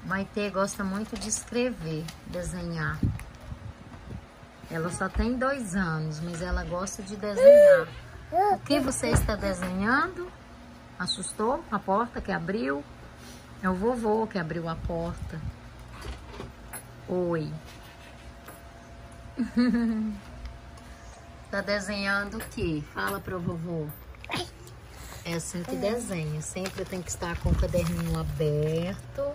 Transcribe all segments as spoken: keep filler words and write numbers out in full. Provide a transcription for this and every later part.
Maitê gosta muito de escrever, desenhar. Ela só tem dois anos, mas ela gosta de desenhar. O que você está desenhando? Assustou a porta que abriu? É o vovô que abriu a porta. Oi. Tá desenhando o quê? Fala pro vovô. É assim que desenha. Sempre tem que estar com o caderninho aberto.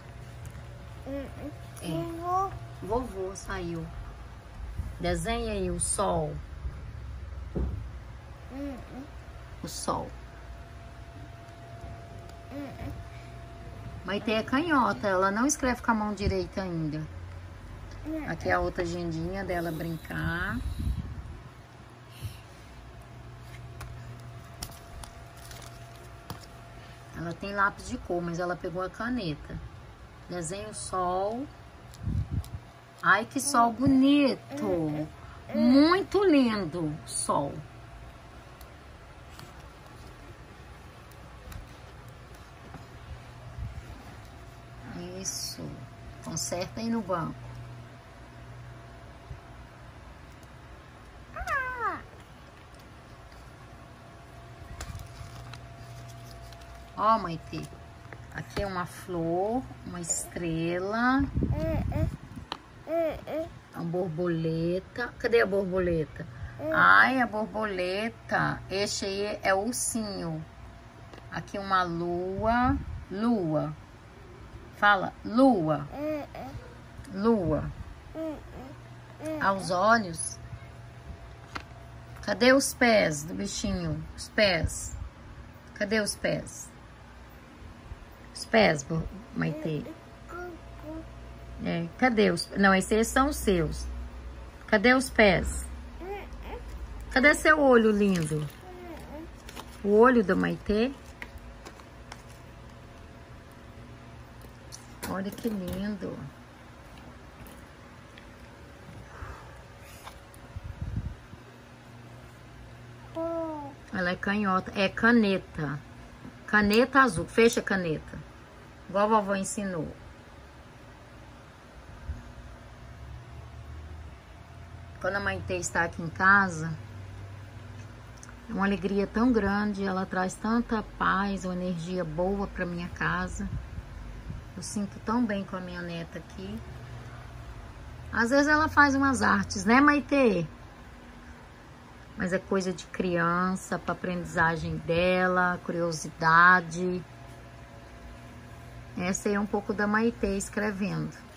É. Vovô saiu. Desenha aí o sol. O sol. Maitê é canhota, ela não escreve com a mão direita ainda. Aqui é a outra agendinha dela brincar. Ela tem lápis de cor, mas ela pegou a caneta. Desenha o sol. Ai, que sol bonito! Muito lindo o sol. Isso. Conserta aí no banco. Ó, Maitê. Aqui é uma flor, uma estrela. Uma borboleta. Cadê a borboleta? Ai, a borboleta. Este aí é o ursinho. Aqui uma lua. Lua. Fala, lua. Lua. Aos olhos. Cadê os pés do bichinho? Os pés. Cadê os pés? Os pés, Maitê. É, cadê os... Não, esses são os seus. Cadê os pés? Cadê seu olho lindo? O olho da Maitê? Olha que lindo. Ela é canhota. É caneta. Caneta azul. Fecha a caneta. Igual a vovó ensinou. Quando a Maitê está aqui em casa, é uma alegria tão grande. Ela traz tanta paz, uma energia boa para minha casa. Eu sinto tão bem com a minha neta aqui. Às vezes ela faz umas artes, né, Maitê? Mas é coisa de criança, para aprendizagem dela, curiosidade. Essa aí é um pouco da Maitê escrevendo.